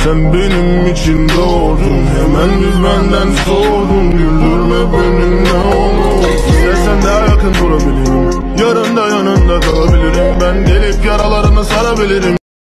Sen benim için doğdun, hemen biz benden sordun. Güldürme beni ne olur. İstersen daha yakın durabilirim, yarın da yanında kalabilirim. Ben gelip yaralarını sarabilirim.